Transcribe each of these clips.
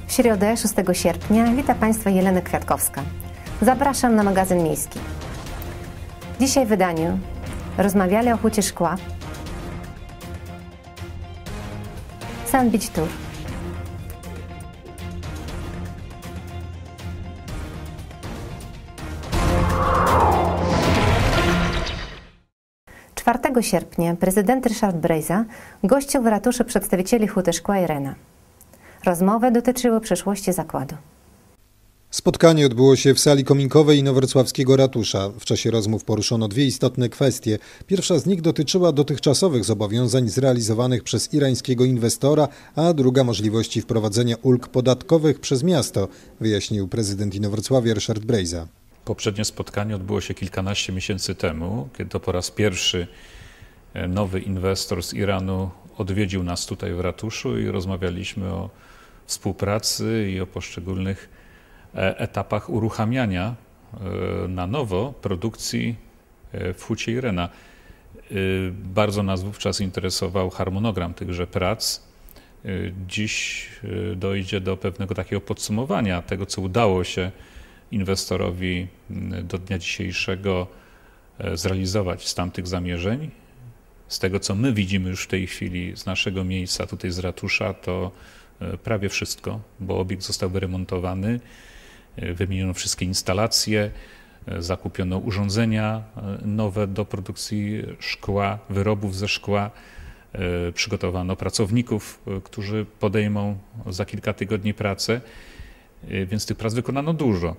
W środę 6 sierpnia wita Państwa Jelena Kwiatkowska. Zapraszam na magazyn miejski. Dzisiaj w wydaniu rozmawiali o hucie szkła, Sand Beach Tour, Czwartego sierpnia prezydent Ryszard Brejza gościł w ratuszu przedstawicieli Huty Szkła i Rena. Rozmowy dotyczyły przyszłości zakładu. Spotkanie odbyło się w sali kominkowej inowrocławskiego ratusza. W czasie rozmów poruszono dwie istotne kwestie. Pierwsza z nich dotyczyła dotychczasowych zobowiązań zrealizowanych przez irańskiego inwestora, a druga możliwości wprowadzenia ulg podatkowych przez miasto, wyjaśnił prezydent Inowrocławia Ryszard Brejza. Poprzednie spotkanie odbyło się kilkanaście miesięcy temu, kiedy to po raz pierwszy nowy inwestor z Iranu odwiedził nas tutaj w ratuszu i rozmawialiśmy o współpracy i o poszczególnych etapach uruchamiania na nowo produkcji w hucie i Rena. Bardzo nas wówczas interesował harmonogram tychże prac. Dziś dojdzie do pewnego takiego podsumowania tego, co udało się inwestorowi do dnia dzisiejszego zrealizować z tamtych zamierzeń. Z tego, co my widzimy już w tej chwili z naszego miejsca, tutaj z ratusza, to prawie wszystko, bo obiekt został wyremontowany, wymieniono wszystkie instalacje, zakupiono urządzenia nowe do produkcji szkła, wyrobów ze szkła, przygotowano pracowników, którzy podejmą za kilka tygodni pracę, więc tych prac wykonano dużo.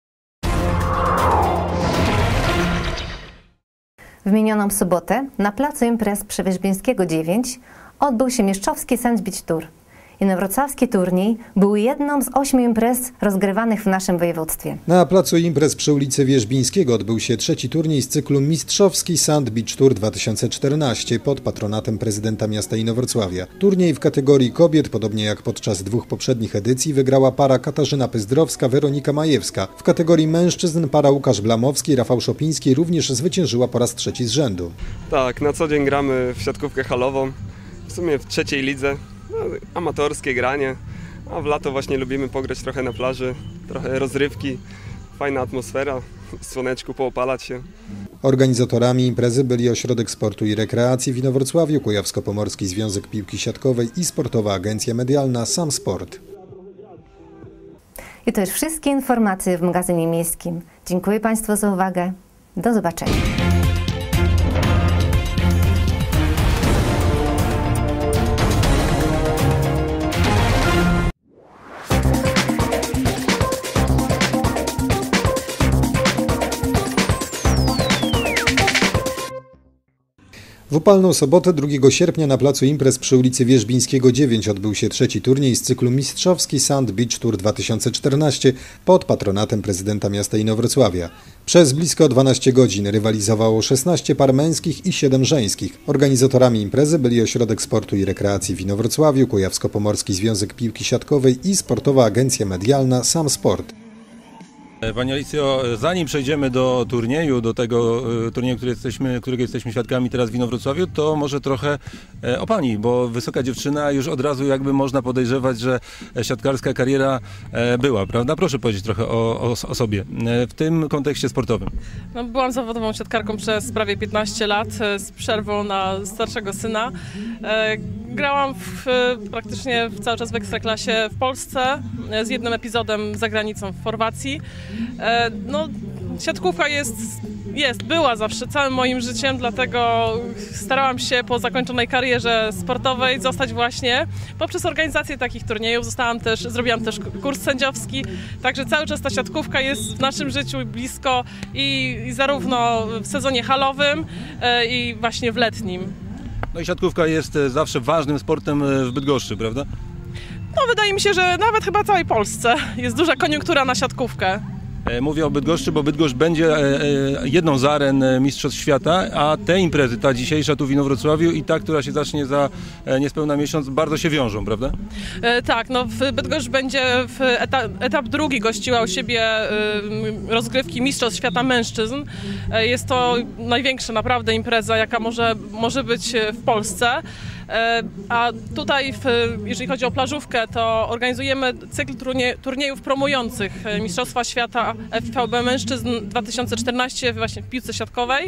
W minioną sobotę na placu imprez przy Wierzbińskiego 9 odbył się mistrzowski Sand Beach Tour. Inowrocławski turniej był jedną z 8 imprez rozgrywanych w naszym województwie. Na placu imprez przy ulicy Wierzbińskiego odbył się trzeci turniej z cyklu Mistrzowski Sand Beach Tour 2014 pod patronatem prezydenta miasta Inowrocławia. Turniej w kategorii kobiet, podobnie jak podczas dwóch poprzednich edycji, wygrała para Katarzyna Pyzdrowska, Weronika Majewska. W kategorii mężczyzn para Łukasz Blamowski, Rafał Szopiński również zwyciężyła po raz trzeci z rzędu. Tak, na co dzień gramy w siatkówkę halową, w sumie w trzeciej lidze. Amatorskie granie, a w lato właśnie lubimy pograć trochę na plaży, trochę rozrywki, fajna atmosfera, w słoneczku poopalać się. Organizatorami imprezy byli Ośrodek Sportu i Rekreacji w Inowrocławiu, Kujawsko-Pomorski Związek Piłki Siatkowej i Sportowa Agencja Medialna Sam Sport. I to już wszystkie informacje w magazynie miejskim. Dziękuję Państwu za uwagę. Do zobaczenia. W upalną sobotę 2 sierpnia na placu imprez przy ulicy Wierzbińskiego 9 odbył się trzeci turniej z cyklu Mistrzowski Sand Beach Tour 2014 pod patronatem prezydenta miasta Inowrocławia. Przez blisko 12 godzin rywalizowało 16 par męskich i 7 żeńskich. Organizatorami imprezy byli Ośrodek Sportu i Rekreacji w Inowrocławiu, Kujawsko-Pomorski Związek Piłki Siatkowej i Sportowa Agencja Medialna Sam Sport. Pani Alicjo, zanim przejdziemy do turnieju, do tego turnieju, którego jesteśmy świadkami teraz w Inowrocławiu, to może trochę o Pani, bo wysoka dziewczyna, już od razu jakby można podejrzewać, że siatkarska kariera była, prawda? Proszę powiedzieć trochę o sobie w tym kontekście sportowym. No, byłam zawodową siatkarką przez prawie 15 lat z przerwą na starszego syna. Grałam praktycznie cały czas w Ekstraklasie w Polsce z jednym epizodem za granicą w Chorwacji. No, siatkówka była zawsze całym moim życiem, dlatego starałam się po zakończonej karierze sportowej zostać właśnie poprzez organizację takich turniejów. Zrobiłam też kurs sędziowski, także cały czas ta siatkówka jest w naszym życiu blisko i zarówno w sezonie halowym i właśnie w letnim. No i siatkówka jest zawsze ważnym sportem w Bydgoszczy, prawda? No, wydaje mi się, że nawet chyba w całej Polsce jest duża koniunktura na siatkówkę. Mówię o Bydgoszczy, bo Bydgoszcz będzie jedną z aren Mistrzostw Świata, a te imprezy, ta dzisiejsza tu w Inowrocławiu i ta, która się zacznie za niespełna miesiąc, bardzo się wiążą, prawda? Tak, no w Bydgoszcz będzie etap drugi gościła u siebie rozgrywki Mistrzostw Świata Mężczyzn. Jest to największa naprawdę impreza, jaka może być w Polsce. A tutaj, jeżeli chodzi o plażówkę, to organizujemy cykl turniejów promujących Mistrzostwa Świata FVB Mężczyzn 2014 właśnie w piłce siatkowej.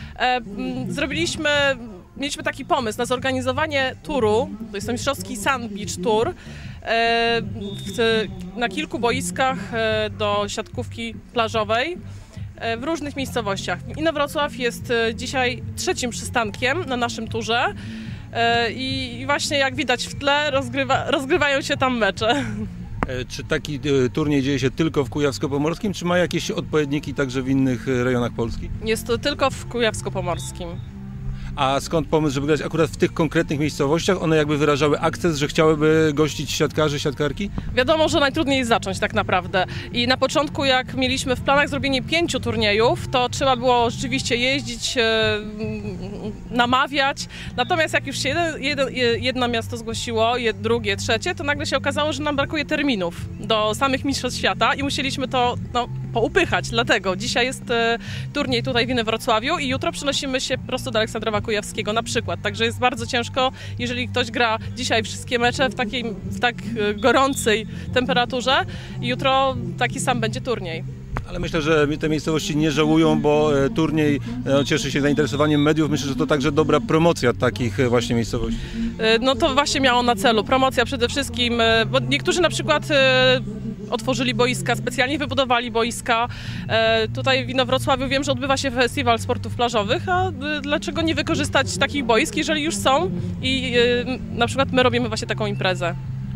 Mieliśmy taki pomysł na zorganizowanie turu, to jest to mistrzowski Sand Beach Tour, na kilku boiskach do siatkówki plażowej w różnych miejscowościach. Inowrocław jest dzisiaj trzecim przystankiem na naszym turze. I właśnie jak widać w tle rozgrywają się tam mecze. Czy taki turniej dzieje się tylko w Kujawsko-Pomorskim, czy ma jakieś odpowiedniki także w innych rejonach Polski? Jest to tylko w Kujawsko-Pomorskim. A skąd pomysł, żeby grać akurat w tych konkretnych miejscowościach? One jakby wyrażały akces, że chciałyby gościć siatkarzy, siatkarki? Wiadomo, że najtrudniej jest zacząć tak naprawdę. I na początku, jak mieliśmy w planach zrobienie 5 turniejów, to trzeba było rzeczywiście jeździć, namawiać. Natomiast jak już się jedno miasto zgłosiło, drugie, trzecie, to nagle się okazało, że nam brakuje terminów do samych Mistrzostw Świata i musieliśmy to poupychać. Dlatego dzisiaj jest turniej tutaj w Inowrocławiu i jutro przenosimy się prosto do Aleksandrowa Kujawskiego na przykład. Także jest bardzo ciężko, jeżeli ktoś gra dzisiaj wszystkie mecze w tak gorącej temperaturze i jutro taki sam będzie turniej. Ale myślę, że te miejscowości nie żałują, bo turniej cieszy się zainteresowaniem mediów. Myślę, że to także dobra promocja takich właśnie miejscowości. No to właśnie miało na celu. Promocja przede wszystkim, bo niektórzy na przykład otworzyli boiska, specjalnie wybudowali boiska. Tutaj w Inowrocławiu wiem, że odbywa się festiwal sportów plażowych, a dlaczego nie wykorzystać takich boisk, jeżeli już są i na przykład my robimy właśnie taką imprezę.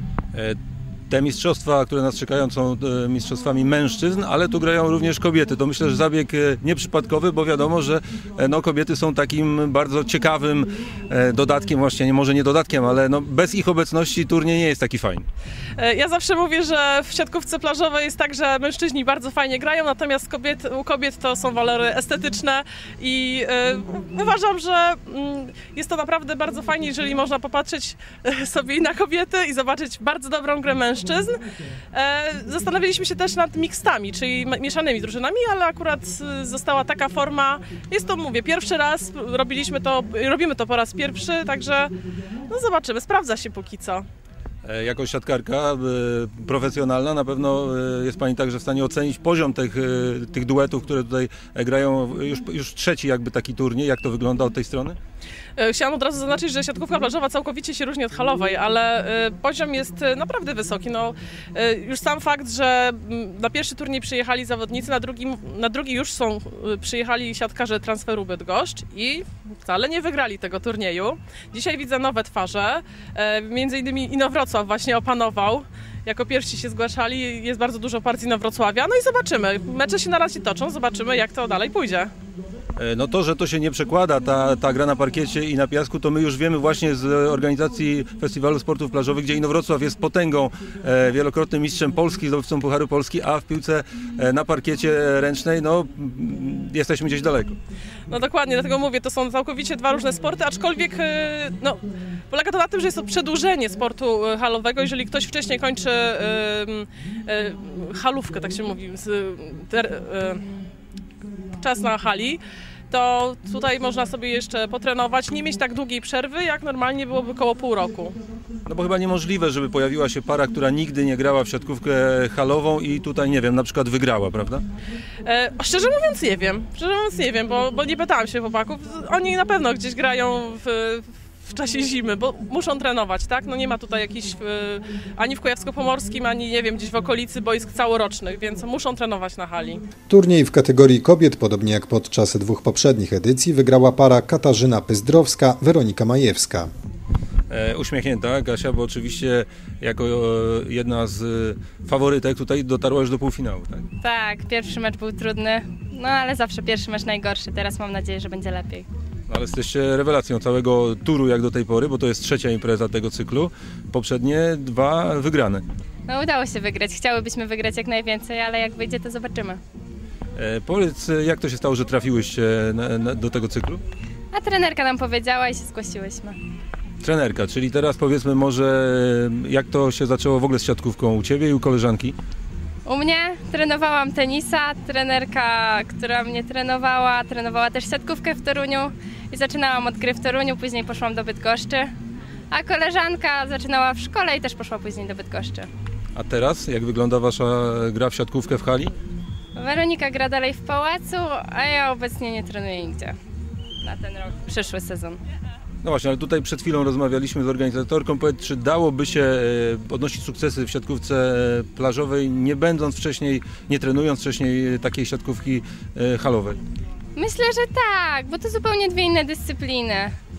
Te mistrzostwa, które nas czekają, są mistrzostwami mężczyzn, ale tu grają również kobiety. To myślę, że zabieg nieprzypadkowy, bo wiadomo, że kobiety są takim bardzo ciekawym dodatkiem, właśnie może nie dodatkiem, ale bez ich obecności turniej nie jest taki fajny. Ja zawsze mówię, że w siatkówce plażowej jest tak, że mężczyźni bardzo fajnie grają, natomiast u kobiet to są walory estetyczne i uważam, że jest to naprawdę bardzo fajnie, jeżeli można popatrzeć sobie na kobiety i zobaczyć bardzo dobrą grę mężczyzn. Zastanawialiśmy się też nad mixtami, czyli mieszanymi drużynami, ale akurat została taka forma. Jest to, mówię, pierwszy raz, robimy to po raz pierwszy, także zobaczymy, sprawdza się póki co. Jako siatkarka profesjonalna na pewno jest Pani także w stanie ocenić poziom tych duetów, które tutaj grają już trzeci jakby taki turniej. Jak to wygląda od tej strony? Chciałam od razu zaznaczyć, że siatkówka plażowa całkowicie się różni od halowej, ale poziom jest naprawdę wysoki. Już sam fakt, że na pierwszy turniej przyjechali zawodnicy, na drugi już przyjechali siatkarze transferu Bydgoszcz i wcale nie wygrali tego turnieju. Dzisiaj widzę nowe twarze, między innymi Inowrocław właśnie opanował. Jako pierwsi się zgłaszali, jest bardzo dużo partii Inowrocławia, i zobaczymy. Mecze się na razie toczą, zobaczymy jak to dalej pójdzie. To, że to się nie przekłada, ta gra na parkiecie i na piasku, to my już wiemy właśnie z organizacji Festiwalu Sportów Plażowych, gdzie Inowrocław jest potęgą, wielokrotnym mistrzem Polski, zdobywcą Pucharu Polski, a w piłce na parkiecie ręcznej, jesteśmy gdzieś daleko. Dokładnie, dlatego mówię, to są całkowicie dwa różne sporty, aczkolwiek polega to na tym, że jest to przedłużenie sportu halowego. Jeżeli ktoś wcześniej kończy halówkę, tak się mówi, czas na hali, to tutaj można sobie jeszcze potrenować, nie mieć tak długiej przerwy, jak normalnie byłoby około pół roku. Bo chyba niemożliwe, żeby pojawiła się para, która nigdy nie grała w siatkówkę halową i tutaj, nie wiem, na przykład wygrała, prawda? Szczerze mówiąc nie wiem, bo nie pytałam się chłopaków. Oni na pewno gdzieś grają w czasie zimy, bo muszą trenować, tak? Nie ma tutaj jakichś ani w Kujawsko-Pomorskim, ani nie wiem, gdzieś w okolicy boisk całorocznych, więc muszą trenować na hali. Turniej w kategorii kobiet, podobnie jak podczas 2 poprzednich edycji, wygrała para Katarzyna Pyzdrowska, Weronika Majewska. Uśmiechnięta Kasia, bo oczywiście jako jedna z faworytek tutaj dotarła już do półfinału, tak? Tak, pierwszy mecz był trudny, ale zawsze pierwszy mecz najgorszy, teraz mam nadzieję, że będzie lepiej. Ale jesteście rewelacją całego turu jak do tej pory, bo to jest trzecia impreza tego cyklu, poprzednie 2 wygrane. No udało się wygrać. Chciałybyśmy wygrać jak najwięcej, ale jak wyjdzie, to zobaczymy. Powiedz, jak to się stało, że trafiłyście do tego cyklu? A trenerka nam powiedziała i się zgłosiłyśmy. Trenerka, czyli teraz powiedzmy może, jak to się zaczęło w ogóle z siatkówką u Ciebie i u koleżanki? U mnie trenowałam tenisa, trenerka, która mnie trenowała też siatkówkę w Toruniu i zaczynałam od gry w Toruniu, później poszłam do Bydgoszczy, a koleżanka zaczynała w szkole i też poszła później do Bydgoszczy. A teraz, jak wygląda Wasza gra w siatkówkę w hali? Weronika gra dalej w pałacu, a ja obecnie nie trenuję nigdzie na ten rok, przyszły sezon. No właśnie, ale tutaj przed chwilą rozmawialiśmy z organizatorką. Powiedz, czy dałoby się odnosić sukcesy w siatkówce plażowej, nie trenując wcześniej takiej siatkówki halowej? Myślę, że tak, bo to zupełnie dwie inne dyscypliny.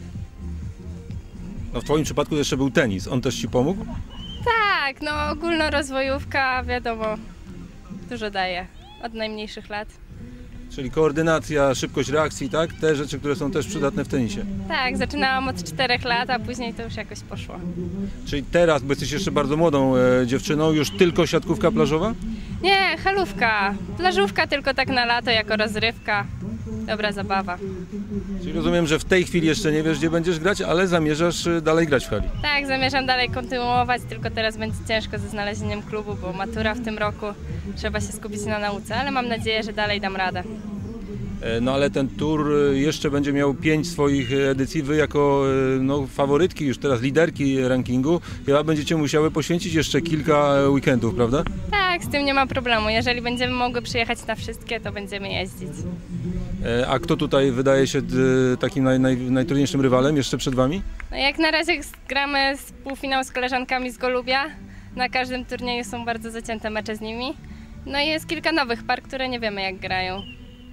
No w Twoim przypadku jeszcze był tenis. On też Ci pomógł? Tak, no ogólnorozwojówka, wiadomo, dużo daje od najmniejszych lat. Czyli koordynacja, szybkość reakcji, tak? Te rzeczy, które są też przydatne w tenisie. Tak, zaczynałam od 4 lat, a później to już jakoś poszło. Czyli teraz, bo jesteś jeszcze bardzo młodą dziewczyną, już tylko siatkówka plażowa? Nie, halówka, plażówka tylko tak na lato jako rozrywka. Dobra zabawa. Czyli rozumiem, że w tej chwili jeszcze nie wiesz, gdzie będziesz grać, ale zamierzasz dalej grać w hali. Tak, zamierzam dalej kontynuować, tylko teraz będzie ciężko ze znalezieniem klubu, bo matura w tym roku, trzeba się skupić na nauce, ale mam nadzieję, że dalej dam radę. No ale ten tour jeszcze będzie miał 5 swoich edycji. Wy jako faworytki, już teraz liderki rankingu, chyba będziecie musiały poświęcić jeszcze kilka weekendów, prawda? Tak, z tym nie ma problemu. Jeżeli będziemy mogły przyjechać na wszystkie, to będziemy jeździć. A kto tutaj wydaje się takim najtrudniejszym rywalem jeszcze przed Wami? No jak na razie gramy półfinał z koleżankami z Golubia. Na każdym turnieju są bardzo zacięte mecze z nimi. No i jest kilka nowych par, które nie wiemy jak grają.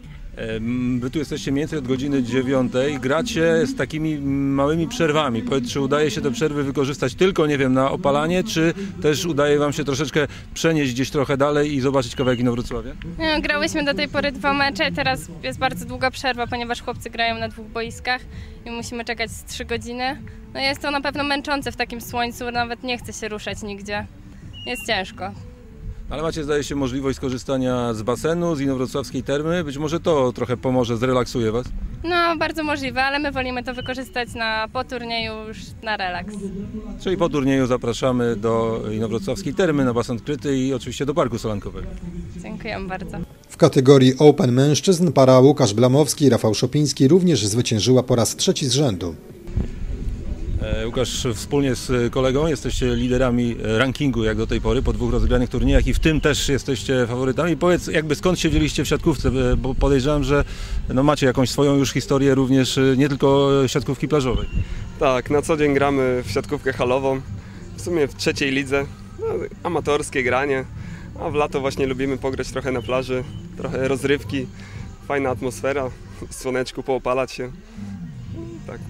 Wy tu jesteście mniej więcej od godziny 9, gracie z takimi małymi przerwami. Powiedz, czy udaje się te przerwy wykorzystać tylko, nie wiem, na opalanie, czy też udaje Wam się troszeczkę przenieść gdzieś trochę dalej i zobaczyć kawałek Inowrocławia? No, grałyśmy do tej pory 2 mecze, teraz jest bardzo długa przerwa, ponieważ chłopcy grają na 2 boiskach i musimy czekać 3 godziny. No jest to na pewno męczące w takim słońcu, nawet nie chce się ruszać nigdzie. Jest ciężko. Ale macie, zdaje się, możliwość skorzystania z basenu, z inowrocławskiej termy. Być może to trochę pomoże, zrelaksuje Was? No, bardzo możliwe, ale my wolimy to wykorzystać po turnieju już na relaks. Czyli po turnieju zapraszamy do inowrocławskiej termy, na basen odkryty i oczywiście do Parku Solankowego. Dziękujemy bardzo. W kategorii Open mężczyzn para Łukasz Blamowski i Rafał Szopiński również zwyciężyła po raz 3 z rzędu. Łukasz, wspólnie z kolegą jesteście liderami rankingu jak do tej pory po 2 rozegranych turniejach i w tym też jesteście faworytami. Powiedz, jakby skąd się wzięliście w siatkówce, bo podejrzewam, że macie jakąś swoją już historię również nie tylko siatkówki plażowej. Tak, na co dzień gramy w siatkówkę halową, w sumie w 3. lidze, amatorskie granie, a w lato właśnie lubimy pograć trochę na plaży, trochę rozrywki, fajna atmosfera, w słoneczku poopalać się, tak.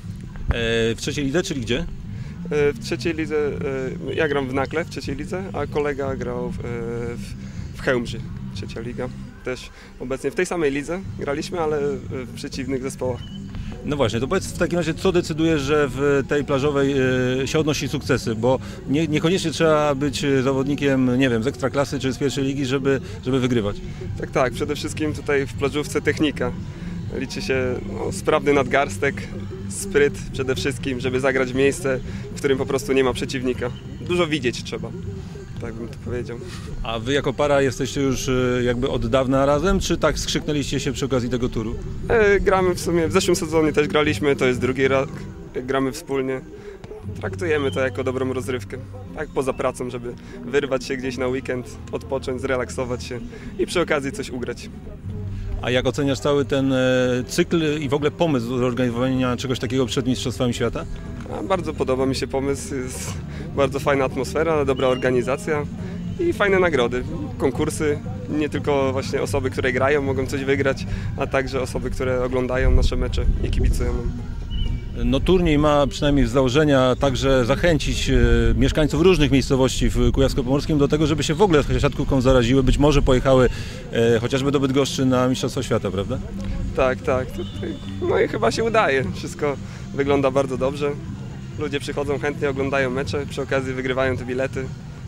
W 3. lidze, czyli gdzie? W 3. lidze, ja gram w Nakle w 3. lidze, a kolega grał w Chełmży, 3. liga. Też obecnie w tej samej lidze graliśmy, ale w przeciwnych zespołach. No właśnie, to powiedz w takim razie, co decyduje, że w tej plażowej się odnosi sukcesy, bo niekoniecznie trzeba być zawodnikiem, nie wiem, z ekstraklasy czy z 1. ligi, żeby wygrywać. Tak, przede wszystkim tutaj w plażówce technika. Liczy się sprawny nadgarstek, spryt przede wszystkim, żeby zagrać w miejsce, w którym po prostu nie ma przeciwnika. Dużo widzieć trzeba, tak bym to powiedział. A wy jako para jesteście już jakby od dawna razem, czy tak skrzyknęliście się przy okazji tego turu? Gramy w sumie, w zeszłym sezonie też graliśmy, to jest 2. raz, gramy wspólnie. Traktujemy to jako dobrą rozrywkę, tak poza pracą, żeby wyrwać się gdzieś na weekend, odpocząć, zrelaksować się i przy okazji coś ugrać. A jak oceniasz cały ten cykl i w ogóle pomysł do organizowania czegoś takiego przed Mistrzostwami Świata? Bardzo podoba mi się pomysł, jest bardzo fajna atmosfera, dobra organizacja i fajne nagrody, konkursy. Nie tylko właśnie osoby, które grają, mogą coś wygrać, a także osoby, które oglądają nasze mecze i kibicują nam. No turniej ma przynajmniej z założenia także zachęcić mieszkańców różnych miejscowości w Kujawsko-Pomorskim do tego, żeby się w ogóle siatkówką zaraziły, być może pojechały chociażby do Bydgoszczy na Mistrzostwa Świata, prawda? Tak. No i chyba się udaje. Wszystko wygląda bardzo dobrze. Ludzie przychodzą chętnie, oglądają mecze, przy okazji wygrywają te bilety.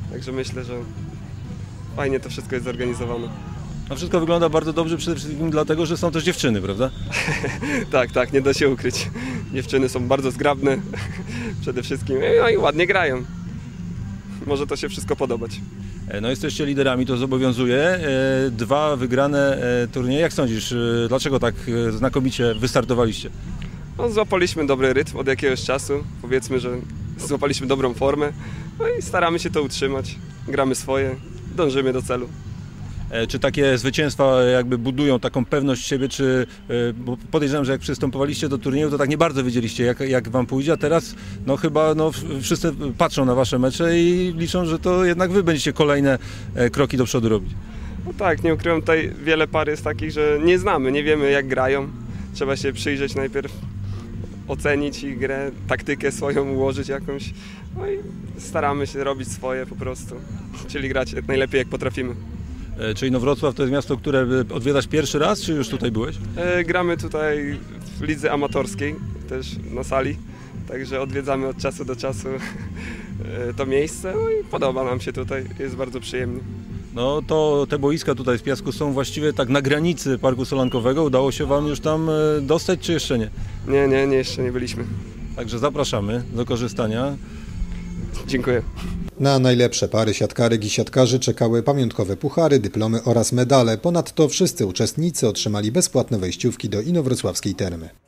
Także myślę, że fajnie to wszystko jest zorganizowane. A wszystko wygląda bardzo dobrze, przede wszystkim dlatego, że są też dziewczyny, prawda? Tak, nie da się ukryć. Dziewczyny są bardzo zgrabne przede wszystkim, no i ładnie grają. Może to się wszystko podobać. No jesteście liderami, to zobowiązuje. 2 wygrane turnieje. Jak sądzisz, dlaczego tak znakomicie wystartowaliście? No, złapaliśmy dobry rytm od jakiegoś czasu. Powiedzmy, że złapaliśmy dobrą formę. No i staramy się to utrzymać. Gramy swoje, dążymy do celu. Czy takie zwycięstwa jakby budują taką pewność siebie, czy bo podejrzewam, że jak przystępowaliście do turnieju, to tak nie bardzo wiedzieliście, jak wam pójdzie, a teraz no chyba wszyscy patrzą na wasze mecze i liczą, że to jednak wy będziecie kolejne kroki do przodu robić. No tak, nie ukrywam, tutaj wiele par jest takich, że nie znamy, nie wiemy jak grają. Trzeba się przyjrzeć najpierw, ocenić ich grę, taktykę swoją ułożyć jakąś. No i staramy się robić swoje po prostu, czyli grać najlepiej jak potrafimy. Czy Inowrocław to jest miasto, które odwiedzasz pierwszy raz, czy już tutaj byłeś? Gramy tutaj w lidze amatorskiej, też na sali, także odwiedzamy od czasu do czasu to miejsce, no i podoba nam się tutaj, jest bardzo przyjemnie. No to te boiska tutaj z piasku są właściwie tak na granicy Parku Solankowego. Udało się wam już tam dostać, czy jeszcze nie? Nie, jeszcze nie byliśmy. Także zapraszamy do korzystania. Dziękuję. Na najlepsze pary siatkarek i siatkarzy czekały pamiątkowe puchary, dyplomy oraz medale. Ponadto wszyscy uczestnicy otrzymali bezpłatne wejściówki do inowrocławskiej termy.